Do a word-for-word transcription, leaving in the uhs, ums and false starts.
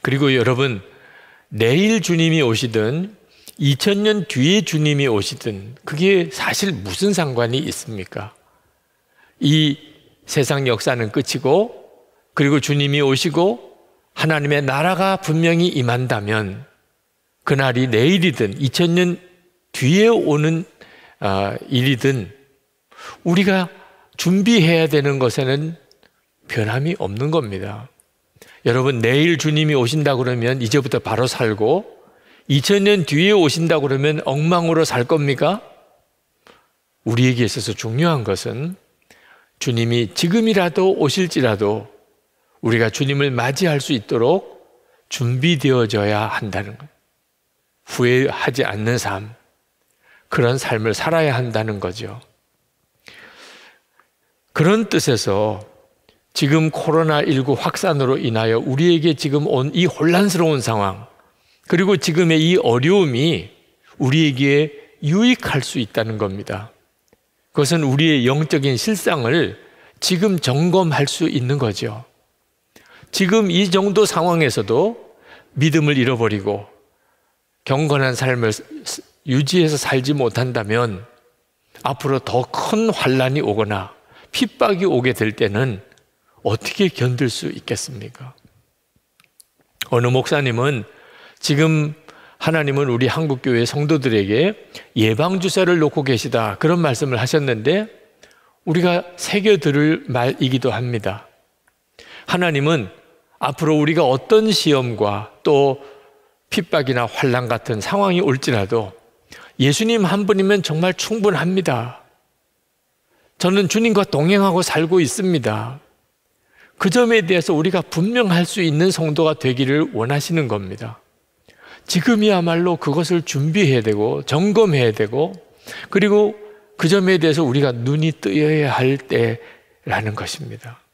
그리고 여러분, 내일 주님이 오시든 이천 년 뒤에 주님이 오시든 그게 사실 무슨 상관이 있습니까? 이 세상 역사는 끝이고, 그리고 주님이 오시고 하나님의 나라가 분명히 임한다면 그날이 내일이든 이천 년 뒤에 오는 일이든 우리가 준비해야 되는 것에는 변함이 없는 겁니다. 여러분, 내일 주님이 오신다 그러면 이제부터 바로 살고 이천 년 뒤에 오신다 그러면 엉망으로 살 겁니까? 우리에게 있어서 중요한 것은 주님이 지금이라도 오실지라도 우리가 주님을 맞이할 수 있도록 준비되어져야 한다는 것. 후회하지 않는 삶, 그런 삶을 살아야 한다는 거죠. 그런 뜻에서 지금 코로나십구 확산으로 인하여 우리에게 지금 온 이 혼란스러운 상황, 그리고 지금의 이 어려움이 우리에게 유익할 수 있다는 겁니다. 그것은 우리의 영적인 실상을 지금 점검할 수 있는 거죠. 지금 이 정도 상황에서도 믿음을 잃어버리고 경건한 삶을 유지해서 살지 못한다면 앞으로 더 큰 환난이 오거나 핍박이 오게 될 때는 어떻게 견딜 수 있겠습니까? 어느 목사님은 지금 하나님은 우리 한국교회 성도들에게 예방주사를 놓고 계시다, 그런 말씀을 하셨는데 우리가 새겨들을 말이기도 합니다. 하나님은 앞으로 우리가 어떤 시험과 또 핍박이나 환난 같은 상황이 올지라도 예수님 한 분이면 정말 충분합니다. 저는 주님과 동행하고 살고 있습니다. 그 점에 대해서 우리가 분명할 수 있는 성도가 되기를 원하시는 겁니다. 지금이야말로 그것을 준비해야 되고 점검해야 되고, 그리고 그 점에 대해서 우리가 눈이 뜨여야 할 때라는 것입니다.